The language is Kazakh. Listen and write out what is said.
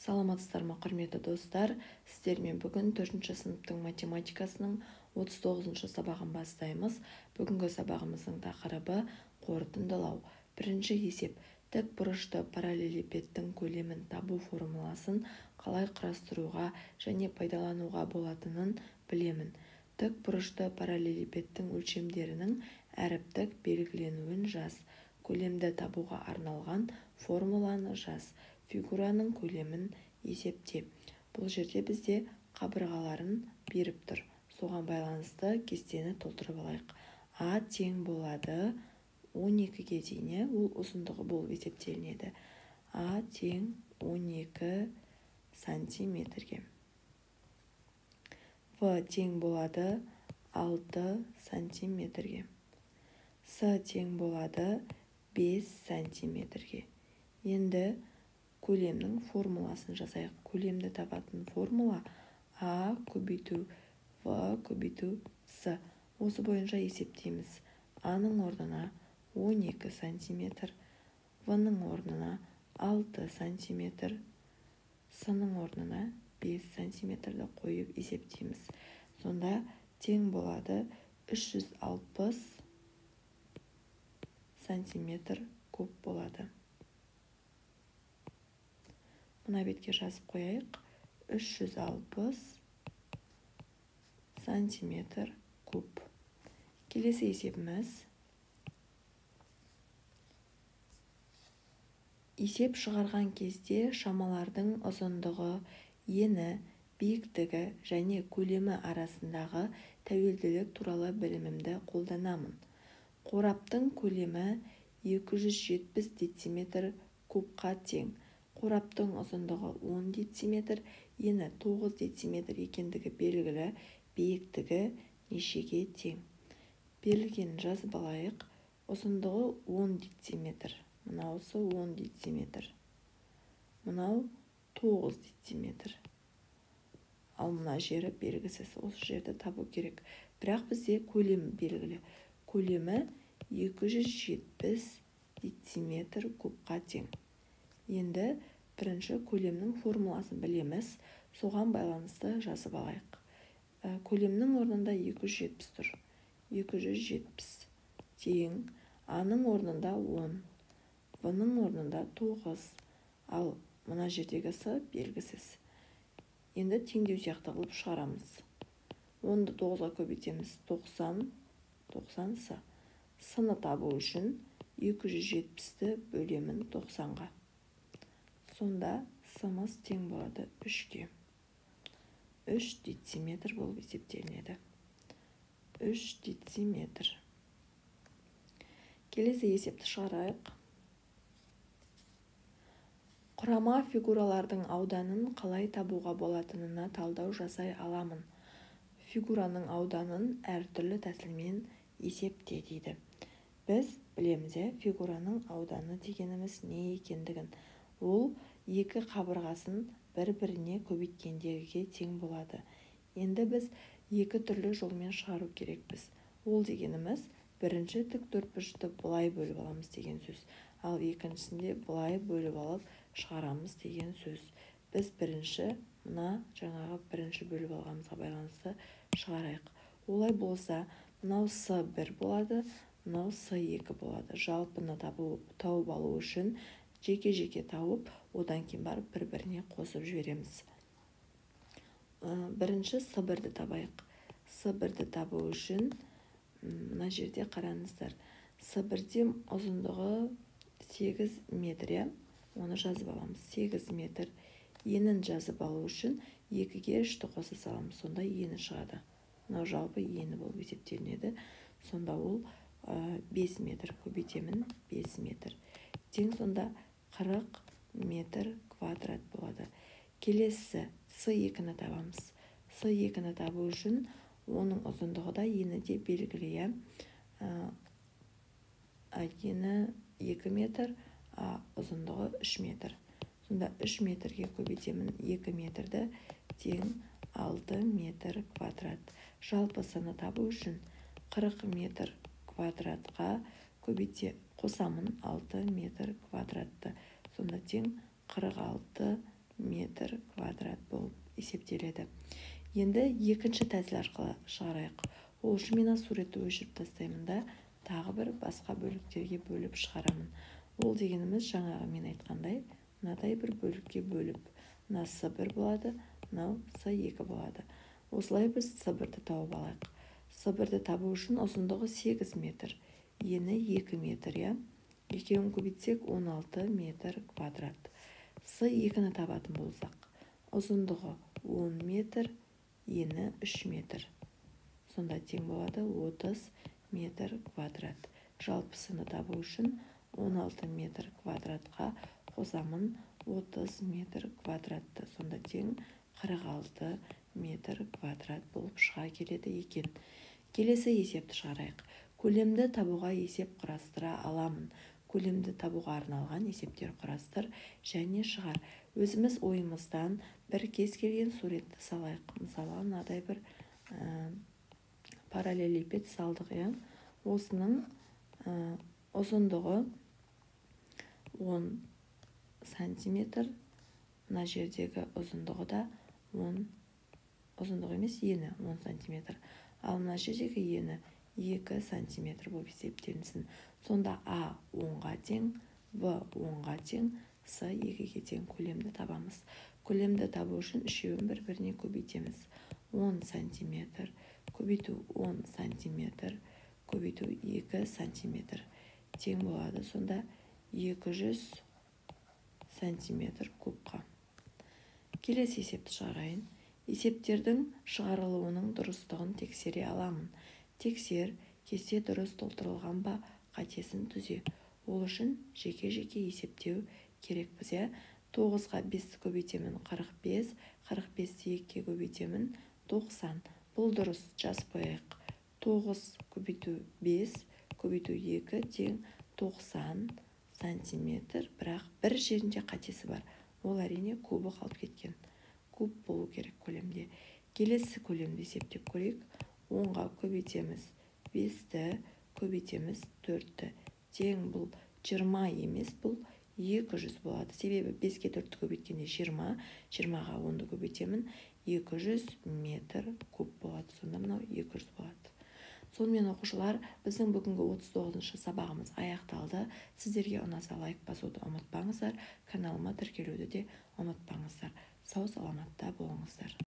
Саламатсыздар ма, құрметті достар? Сіздермен бүгін 4-ші сыныптың математикасының 39-шы сабағын бастаймыз. Бүгінгі сабағымыздың тақырыбы қорытындылау. Бірінші есеп: тік бұрышты параллелепипедтің көлемін табу формуласын қалай құрастыруға және пайдалануға болатынын білемін. Тік бұрышты параллелепипедтің өлшемдерінің әріптік белгіленуін жаз. Көлемді табуға арналған формуланы жаз. Фигураның көлемін есепте. Бұл жерде бізде қабырғаларын беріп тұр. Соған байланысты кестені толтырып алайық. А тең болады 12-ге дейін, ол ұзындығы болып есептелінеді. А тең 12 сантиметрге. В тең болады 6 сантиметрге. С тең болады 5 сантиметрге. Енді көлемнің формуласын жасайық. Көлемді табатын формула А көбейту В көбейту С. Осы бойынша есептейміз. А-ның орнына 12 сантиметр, В-ның орнына 6 сантиметр, С-ның орнына 5 сантиметрді қойып есептейміз. Сонда тең болады 360 сантиметр куб болады. Мына бетке жазып қояйық. 360 сантиметр куб. Келесі есебіміз. Есеп шығарған кезде шамалардың ұзындығы, ені, биіктігі және көлемі арасындағы тәуелділік туралы білімімді қолданамын. Қораптың көлемі 270 дециметр кубқа тең. Қораптың ұзындығы 10 дециметр, ені 9 дециметр екендігі белгілі, биіктігі нешеге тең? Берілгенін жазып алайық. Ұзындығы 10 дециметр. Мынаусы 10 дециметр. Мынау 9 дециметр. Ал мына жері белгісіз. Осы жерді табу керек. Бірақ бізде көлемі белгілі. Көлемі 270 дециметр кубқа тең. Енді бірінші көлемнің формуласын білеміз. Соған байланысты жазып алайық. Көлемнің орнында 270 тұр. 270 тең. А-ның орнында 10. В-ның орнында 9. Ал мына жердегі С белгісіз. Енді теңдеу сияқты қылып шығарамыз. 10-ды 9-ға көбейтеміз. 90 С. С-ны табу үшін 270-ті бөлемін 90-ға. Сонда С-мыз тең болады 3-ке. 3 дециметр болып есептелінеді. 3 дециметр. Келесі есепті шығарайық. Құрама фигуралардың ауданын қалай табуға болатынына талдау жасай аламын. Фигураның ауданын әртүрлі тәсілмен есепте дейді. Біз білеміз, фигураның ауданы дегеніміз не екендігін. Ол екі қабырғасын бір-біріне көбейткендегіге тең болады. Енді біз екі түрлі жолмен шығару керекпіз. Ол дегеніміз бірінші тік төртбұрышты былай бөліп аламыз деген сөз. Ал екіншісінде былай бөліп алып шығарамыз деген сөз. Біз бірінші мына жаңағы бірінші бөліп алғанымызға байланысты шығарайық. Олай болса, мынау С1 болады, мынау С2 болады. Жалпыны тауып алу үшін жеке-жеке тауып, одан кейін барып бір-біріне қосып жібереміз. Бірінші С1-ді табайық. С1-ді табу үшін мына жерде қараңыздар. С1-де ұзындығы 8 метр, оны жазып аламыз. 8 метр. Енін жазып алу үшін 2-ге 3-ті қоса саламыз. Сонда ені шығады. Мынау жалпы ені болып есептелінеді. Сонда ол 5 метр. Көбейтемін 5 метр. Тең сонда 40 метр квадрат болады. Келесі С2-ні табамыз. С2-ні табу үшін оның ұзындығы да ені де белгілі. Ені 2 метр, ұзындығы 3 метр. Сонда 3 метрге көбейтемін 2 метрді, тең 6 метр квадрат. Жалпысыны табу үшін 40 метр квадратқа қосамын 6 метр квадратты. Сонда тең 46 метр квадрат болып есептеледі. Енді екінші тәсіл арқылы шығарайық. Ол үшін мен суретті өшіріп тастаймын да тағы бір басқа бөліктерге бөліп шығарамын. Ол дегеніміз жаңағы мен айтқандай мынадай бір бөлікке бөліп, мына С1 болады, мынау С2 болады. Осылай біз С1-ді тауып алайық. С1-ді табу үшін ұзындығы 8 метр, ені 2 метр, екеуін көбейтсек 16 метр квадрат. С2-ні табатын болсақ, ұзындығы 10 метр, ені 3 метр. Сонда тең болады 30 метр квадрат. Жалпысыны табу үшін 16 метр квадратқа қосамын 30 метр квадратты. Сонда тең 46 метр квадрат болып шыға келеді екен. Келесі есепті шығарайық. Көлемді табуға есеп құрастыра аламын. Көлемді табуға арналған есептер құрастыр және шығар. Өзіміз ойымыздан бір кез келген суретті салайық. Мысалы, мынадай бір параллелепипед салдық. Осының ұзындығы 10 сантиметр, мына жердегі ұзындығы да 10, ұзындығы емес, ені 10 сантиметр. Ал мына жердегі ені 2 сантиметр болып есептелінсін. Сонда А 10-ға тең, В 10-ға тең, С 2-ге тең. Көлемді табамыз. Көлемді табу үшін үшеуін бір-біріне көбейтеміз. 10 сантиметр, көбейту 10 сантиметр, көбейту 2 сантиметр тең болады. Сонда 200 сантиметр кубқа. Келесі есепті шығарайын. Есептердің шығарылуының дұрыстығын тексере аламын. Тексер, кесте дұрыс толтырылған ба, қатесін түзе. Ол үшін жеке-жеке есептеу керек бізге. 9-ға 5 көбейтемін 45, 45-ті 2-ге көбейтемін 90. Бұл дұрыс, жазып қояйық. 9 көбейту 5 көбейту 2 тең 90 сантиметр, бірақ бір жерінде қатесі бар. Ол әрине кубы қалып кеткен. Куб болу керек көлемде. Келесі көлемді есептеп көрейік. 10-ға көбейтеміз 5-ті, көбейтеміз 4-ті. Тең бұл 20 емес, бұл 200 болады. Себебі 5-ке 4-ті көбейткенде 20, 20-ға 10-ды көбейтемін 200 метр куб болады. Сонда мынау 200 болады. Сонымен оқушылар, біздің бүгінгі 39-шы сабағымыз аяқталды. Сіздерге ұнаса лайк басуды ұмытпаңыздар, каналыма тіркелуді де ұмытпаңыздар. Сау саламатта болыңыздар.